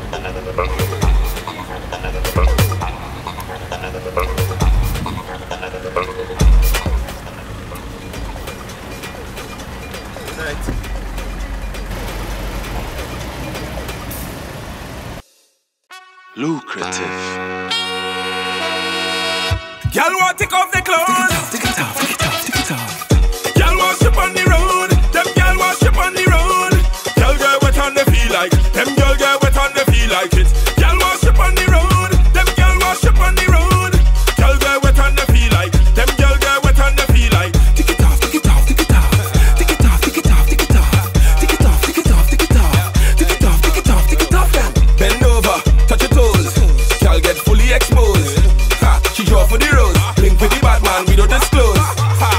Lucrative. Y'all want to take off the clothes? Take it off, take it off, take it off. Y'all want ship on the road? Them y'all want ship on the road? Y'all get wet on the feel like. Them y'all get wet on the feel like it. Y'all want ship on the road? Them y'all want ship on the road? Y'all get wet on the feel like. Them y'all get wet on the feel like. Take it off, take it off, take it off. Take it off, take it off, take it off. Take it off, take it off, take it off. Take it off, take it off, take it off. Bend over, touch your toes. Y'all get fully exposed. Ha, she draw for the rose. Link with the bad man, we don't disclose. Ha.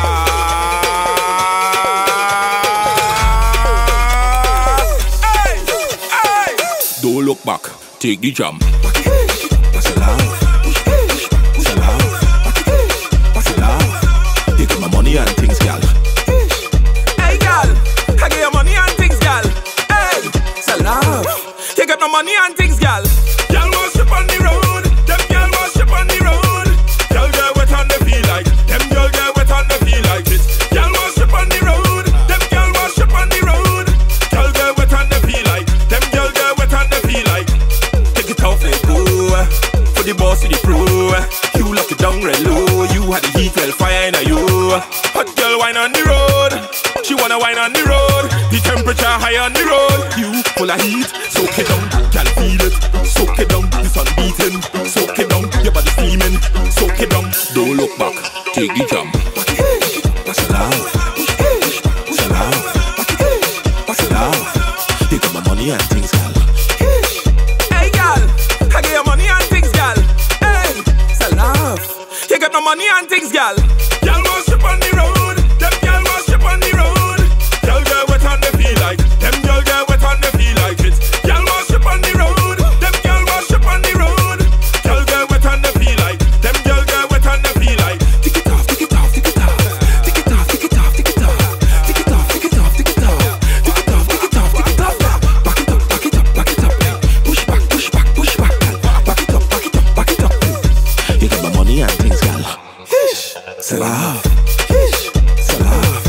Hey, hey. Don't look back, take the jam. Pass it out. Pass it out. Pass it out. You get my money and things, gal. Hey, gal, I get your money and things, gal. Hey, Salave. you get my money and things, gal. Y'all want ship on the road? Them y'all want ship on the road? Y'all get wet on the feel like. Them y'all get wet on the feel like it. Y'all want ship on the road? Them y'all want ship on the road? Y'all get wet on the feel like. Them y'all get wet on the feel like. Take it off, let go. For the boss, to the pro. You lock it down real low. You had the heat, well fire in a you. Hot girl wine on the road. She wanna wine on the road. The temperature high on the road. You full of heat, soak it down. Can't feel it, soak it down. The sun beating, soak it down. Your body steaming, soak it down. Don't look back, take the jam. Pass it out. Pass it out. Pass it out. You get my money and things, gal. Hey gal, I get your money and things, gal. Hey, Salave. you get my money and things, gal. Y'all want ship on the road? Them y'all want ship on the road? Y'all get wet on the feel like. Them y'all get wet on the feel like it. Y'all want ship on the road? Them y'all want ship on the road? Y'all get wet on the feel like. Them y'all get wet on the feel like. Take it off, take it off, take it off. Take it off, take it off, take it off. Take it off, take it off, take it off. Take it off, take it off, take it off. Back it up, back it up, back it up. Push back, push back, push back. Back it up, back it up, back it up. You get my money and things, gal. Salave. Salave.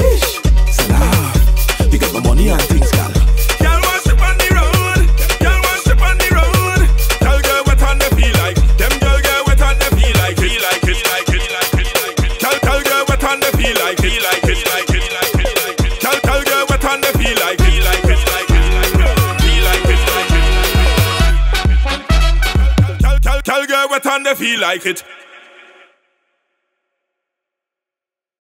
Salave. You get my money and things, gal. Y'all want ship on the road? Y'all want ship on the road? Y'all get wet on the feel like. Them y'all get wet on the feel like. Feel like, feel like, feel like, feel like. Y'all get wet on the feel like. Feel like, feel like, feel like, feel like. Y'all get wet on the feel like. Feel like, feel like, feel like. Feel like, feel like, feel like. Y'all get wet on the feel like it.